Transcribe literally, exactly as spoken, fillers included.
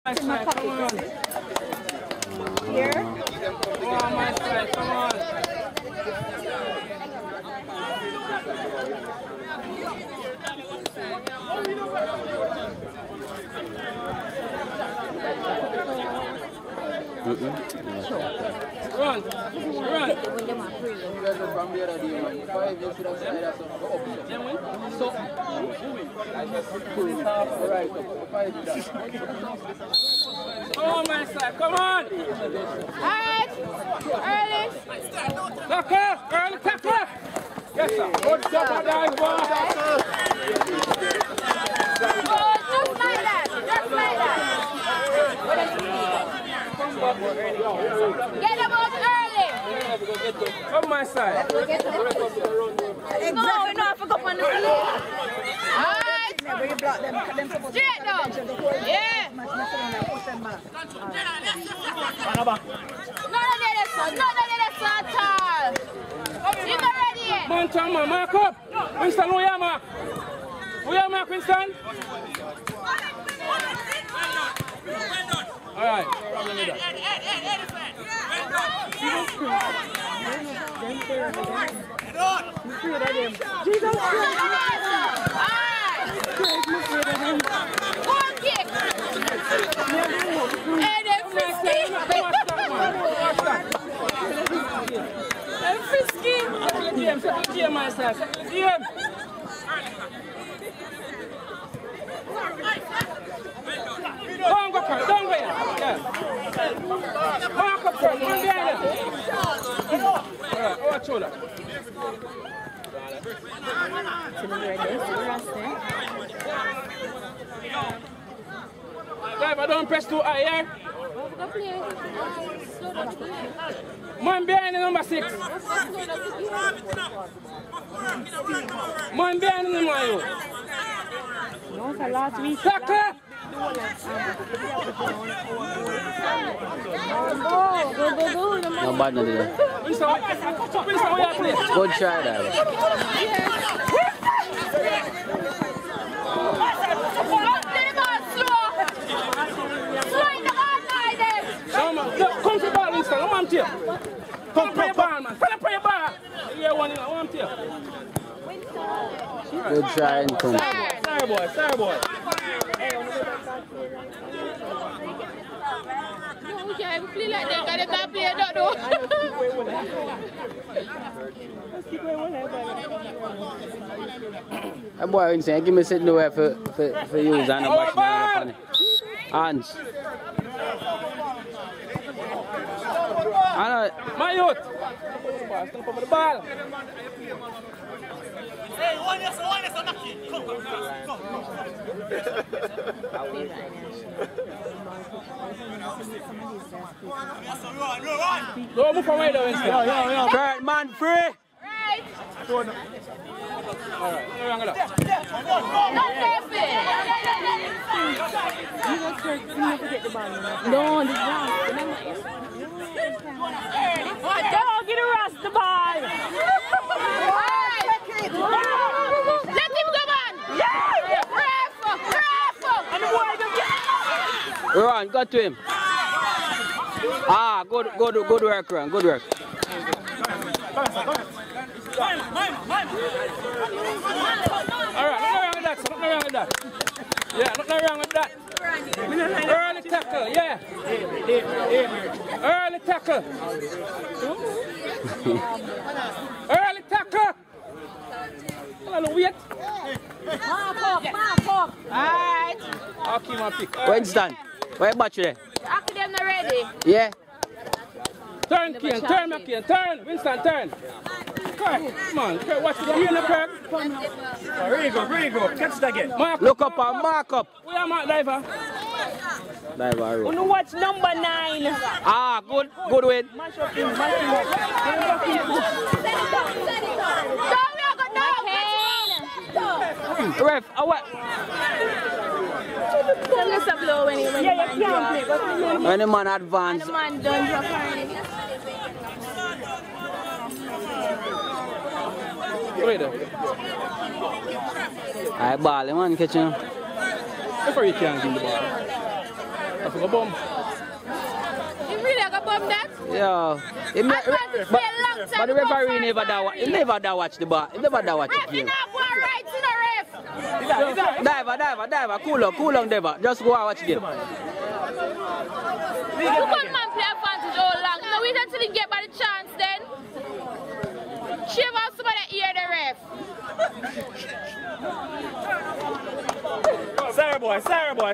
Here? Oh, my side, come on. Mm-mm. Run, run. So, oh my side, come on! Alright! Early! Tackle! Early tackle! Yes sir! Good job on that boy! Oh, just like that! Just like that! Get them out early! Come my side! No, we don't have to go on the field! Alright! Straight down! Yeah! None of this one! None of this one at all! You're not ready yet! Man, man, mark up! Winston, who you mark? Who you mark, Winston? Alright. Jesus Christ! One kick! And then frisky! And frisky! Second game, second game, my side. Second game. Don't go, don't go. Yeah. Mark up first, one behind it. Alright, watch shoulder. Driver, don't press too high, yeah? Man behind the number six. Man behind the number you. No, for last week. Tackle! Go, go, go, go. No bad no there. Good try there. Come to ball, Winston. Come on, here. Come play ball, man. Come play ball. Yeah, one in. One here. Good try and come. Sorry, boy. Sorry, boy. No, we can't play like that. They can't play that, though. That boy Winston, give me sitting nowhere for for for use and watch me on it. Hands. My youth. Still come with the ball. Hey, one yes, one yes, I'm come, come, come. Don't move away though, Winston. Yo, yo, yo. Third man free. Right. Alright, hang on. Not perfect. No, this wrong. Don't get a rust the ball. Let him go, man. Yeah. Ref, ref. And the boy just Run, got to him. Ah, good, good, good work, Ron. Good work. Alright, nothing wrong with that, nothing wrong with that. Yeah, nothing wrong with that. Early tackle, yeah. Early tackle. Early tackle. Hello, wait. Mark up, mark up. Alright. I'll keep my pick. Winston, where you batch there? After them not ready. Yeah. Turn, Kian, turn, Kian, turn. Winston, turn. Kirk, come on, Kirk, watch the game, Kirk. Really good, really good. Catch it again. Mark Look up and mark up. We are Mark Diver. Diver. Wanna watch number nine. Ah, good, good win. Mash up him, mash him up. Down, we are going down. Ref, uh, what? Tell us a blow when he went. Yeah, you can't play, but When the man advance. the man done drop already. Wait there. I ball, man, catch him. Before you can give the ball. I forgot bomb. You really got bomb that? Yeah. He I tried to play a long time. But the referee never da he never da watch the bar. He never da watch the Ref, you game. not go right, you know, ref. Diver, diver, diver, cool on, cool on, diver. Just go and watch the game. Look on man play advantage all long. You know, wait until he get by the chance then. Shave out somebody hear the ref. Sarah boy, Sarah boy.